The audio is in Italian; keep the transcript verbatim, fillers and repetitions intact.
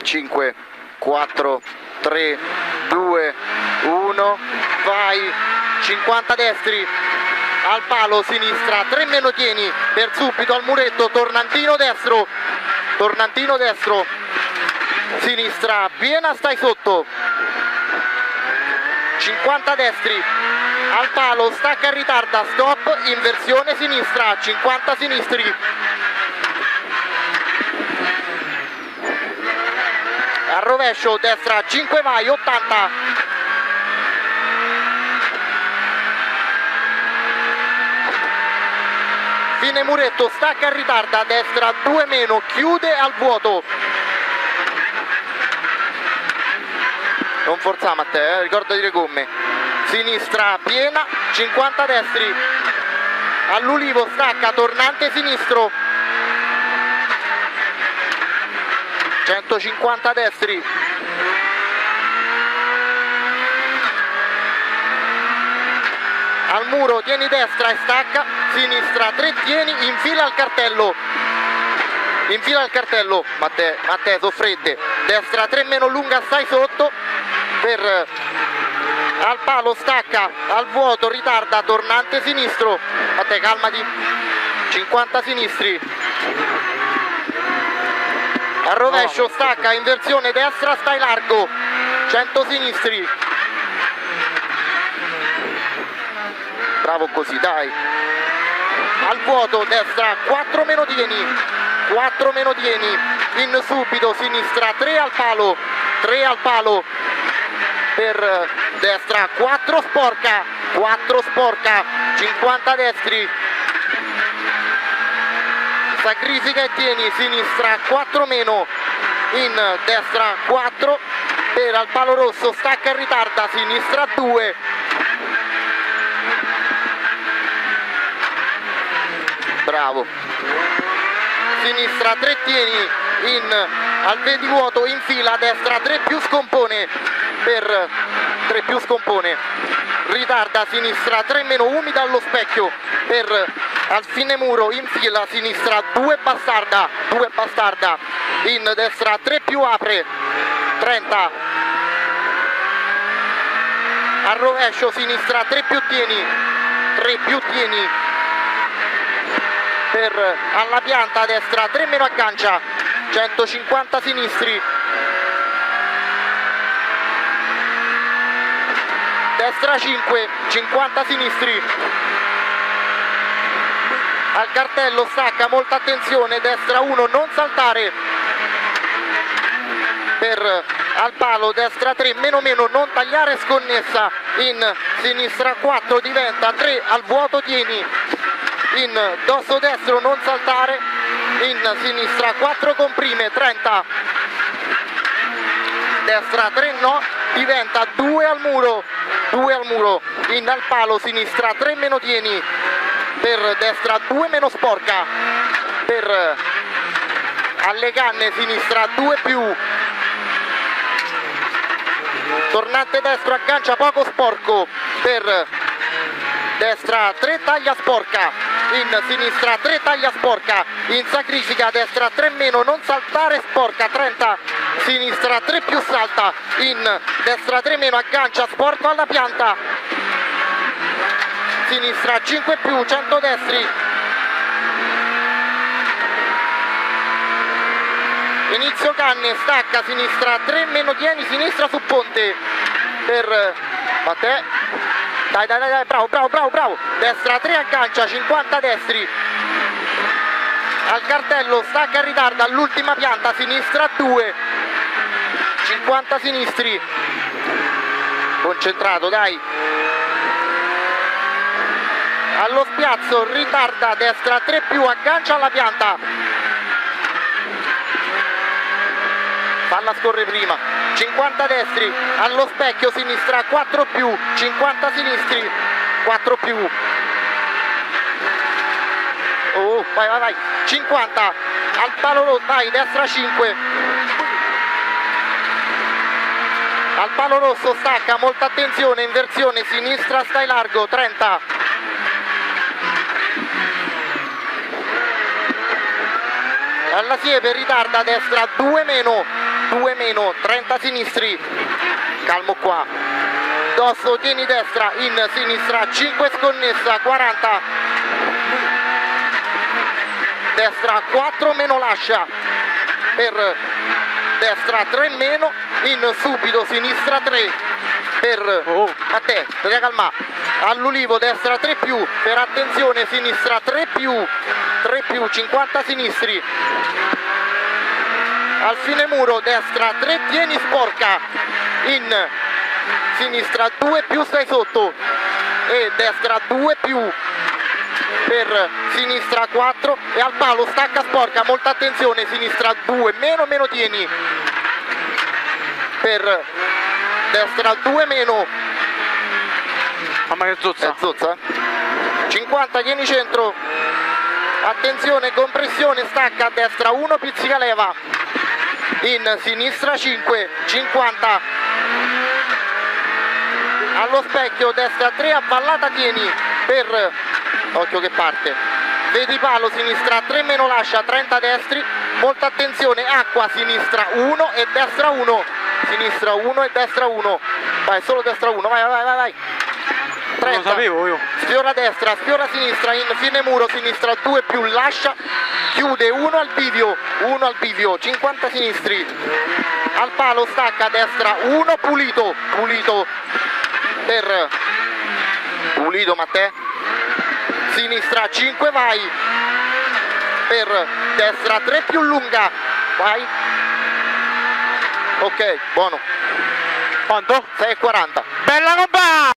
cinque, quattro, tre, due, uno, vai, cinquanta destri, al palo sinistra, tre meno tieni, per subito al muretto, tornantino destro, tornantino destro, sinistra, piena, stai sotto, cinquanta destri, al palo, stacca e ritarda, stop, inversione sinistra, cinquanta sinistri, al rovescio, destra, cinque vai, ottanta, fine muretto, stacca e ritarda, destra, due meno, chiude al vuoto. Non forziamo a te, eh? Ricordati le gomme. Sinistra piena, cinquanta destri, all'ulivo stacca, tornante sinistro, centocinquanta destri, al muro tieni destra e stacca, sinistra tre tieni, infila al cartello, infila al cartello, Matteo, Matteo soffredde, destra tre meno lunga, stai sotto, per al palo stacca, al vuoto ritarda, tornante sinistro, Matteo calmati, cinquanta sinistri, al rovescio stacca, inversione destra, stai largo, cento sinistri, bravo così, dai, al vuoto destra, quattro meno tieni, quattro meno tieni, in subito sinistra, tre al palo, tre al palo, per destra, quattro sporca, quattro sporca, cinquanta destri, sacrifica e tieni, sinistra, quattro meno, in destra, quattro, per al palo rosso, stacca e ritarda, sinistra due, bravo, sinistra tre tieni, in al vedivuoto, in fila, destra tre più scompone, per tre più scompone, ritarda, sinistra tre meno, umida allo specchio, per al fine muro, in fila, sinistra due bastarda, due bastarda, in destra tre più apre, trenta, al rovescio sinistra tre più tieni, tre più tieni, per alla pianta destra tre meno aggancia, centocinquanta sinistri, destra cinque, cinquanta sinistri, al cartello stacca, molta attenzione, destra uno, non saltare, per al palo, destra tre, meno meno, non tagliare, sconnessa, in sinistra quattro, diventa tre, al vuoto tieni, in dosso destro, non saltare, in sinistra quattro, comprime, trenta, destra tre no, diventa due al muro, due al muro, in al palo, sinistra tre meno tieni, per destra due meno sporca, per alle canne sinistra due più, tornante destro, aggancia poco sporco, per destra tre taglia sporca, in sinistra tre taglia sporca, in sacrifica, destra tre meno, non saltare, sporca, trenta, sinistra tre più salta, in destra tre meno, aggancia sporco alla pianta, sinistra cinque più, cento destri, inizio canne, stacca, sinistra tre meno tieni, sinistra su ponte, per Matteo, dai dai dai, bravo bravo bravo bravo, destra tre aggancia, cinquanta destri, al cartello stacca e ritarda, all'ultima pianta, sinistra due, cinquanta sinistri, concentrato, dai, allo spiazzo, ritarda, destra tre più, aggancia alla pianta, falla scorrere prima, cinquanta destri, allo specchio, sinistra quattro più, cinquanta sinistri, quattro più, oh, vai vai vai, cinquanta, al palo rosso, vai, destra cinque, al palo rosso stacca, molta attenzione, inversione, sinistra stai largo, trenta, alla siepe ritarda, destra due meno, due meno, trenta sinistri, calmo qua, Dosso tieni destra, in sinistra, cinque sconnessa, quaranta, destra quattro meno lascia, per destra tre meno, in subito sinistra tre, per Oh. Matteo, devi calmare, all'Ulivo destra tre più, per attenzione sinistra tre più, tre più, cinquanta sinistri, al fine muro destra tre tieni sporca, in sinistra due più stai sotto e destra due più, per sinistra quattro e al palo stacca sporca, molta attenzione, sinistra due meno meno tieni, per destra due meno, Mamma che zozza. è zozza, cinquanta tieni centro, attenzione compressione, stacca a destra uno, pizzica leva, in sinistra cinque, cinquanta, allo specchio destra tre, avvallata tieni, per occhio che parte, vedi palo sinistra tre meno lascia, trenta destri, molta attenzione, acqua sinistra uno e destra uno, sinistra uno e destra uno, vai solo destra uno, vai vai vai vai, Non lo trenta, sapevo io. sfiora destra, sfiora sinistra, in fine muro sinistra due più lascia, chiude uno al bivio, uno al bivio, cinquanta sinistri, al palo stacca a destra uno, pulito, pulito, per pulito Matteo, sinistra cinque vai, per destra tre più lunga, vai, ok, buono, Quanto? sei e quaranta. Bella compa!